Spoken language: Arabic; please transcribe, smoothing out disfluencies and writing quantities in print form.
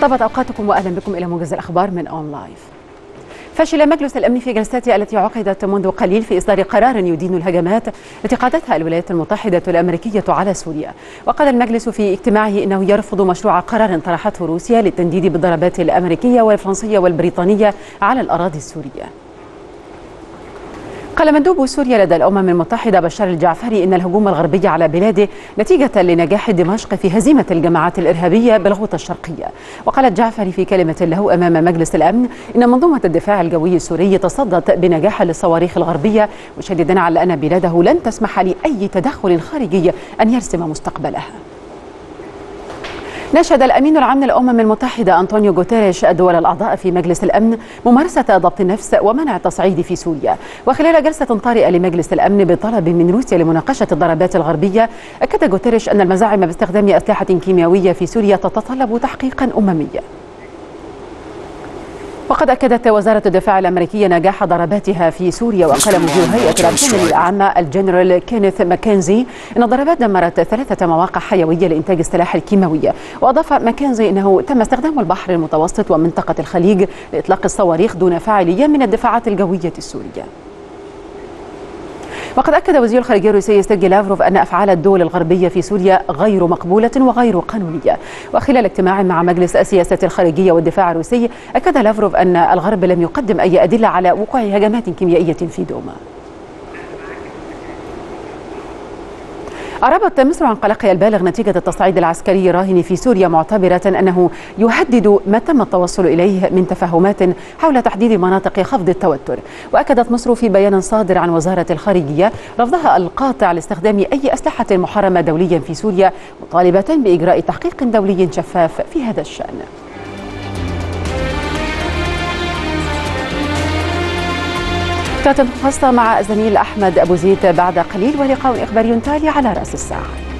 طابت أوقاتكم وأهلا بكم إلى موجز الأخبار من أون لايف. فشل مجلس الأمن في جلساته التي عقدت منذ قليل في إصدار قرار يدين الهجمات التي قادتها الولايات المتحدة الأمريكية على سوريا. وقال المجلس في اجتماعه إنه يرفض مشروع قرار طرحته روسيا للتنديد بالضربات الأمريكية والفرنسية والبريطانية على الأراضي السورية. قال مندوب سوريا لدى الأمم المتحدة بشار الجعفري إن الهجوم الغربي على بلاده نتيجة لنجاح دمشق في هزيمة الجماعات الإرهابية بالغوطة الشرقية. وقال الجعفري في كلمة له أمام مجلس الأمن إن منظومة الدفاع الجوي السوري تصدت بنجاح للصواريخ الغربية، مشددا على أن بلاده لن تسمح لأي تدخل خارجي أن يرسم مستقبلها. ناشد الأمين العام للأمم المتحدة أنطونيو غوتيريش الدول الأعضاء في مجلس الأمن ممارسة ضبط النفس ومنع التصعيد في سوريا. وخلال جلسة طارئة لمجلس الأمن بطلب من روسيا لمناقشة الضربات الغربية، أكد غوتيريش أن المزاعم باستخدام أسلحة كيميائية في سوريا تتطلب تحقيقا أمميا. وقد أكدت وزارة الدفاع الأمريكية نجاح ضرباتها في سوريا. وقال مدير هيئة الأركان العامة الجنرال كينيث ماكنزي إن الضربات دمرت 3 مواقع حيوية لإنتاج السلاح الكيماوي. وأضاف ماكنزي أنه تم استخدام البحر المتوسط ومنطقة الخليج لإطلاق الصواريخ دون فاعلية من الدفاعات الجوية السورية. وقد أكد وزير الخارجية الروسي سيرجي لافروف أن أفعال الدول الغربية في سوريا غير مقبولة وغير قانونية. وخلال اجتماع مع مجلس السياسة الخارجية والدفاع الروسي، أكد لافروف أن الغرب لم يقدم أي أدلة على وقوع هجمات كيميائية في دوما. أعربت مصر عن قلقها البالغ نتيجة التصعيد العسكري الراهن في سوريا، معتبرة أنه يهدد ما تم التوصل إليه من تفاهمات حول تحديد مناطق خفض التوتر. وأكدت مصر في بيان صادر عن وزارة الخارجية رفضها القاطع لاستخدام أي أسلحة محرمة دوليا في سوريا، مطالبة بإجراء تحقيق دولي شفاف في هذا الشأن. كانت خاصة مع الزميل أحمد أبو زيد بعد قليل، ولقاء إخباري تالي على رأس الساعة.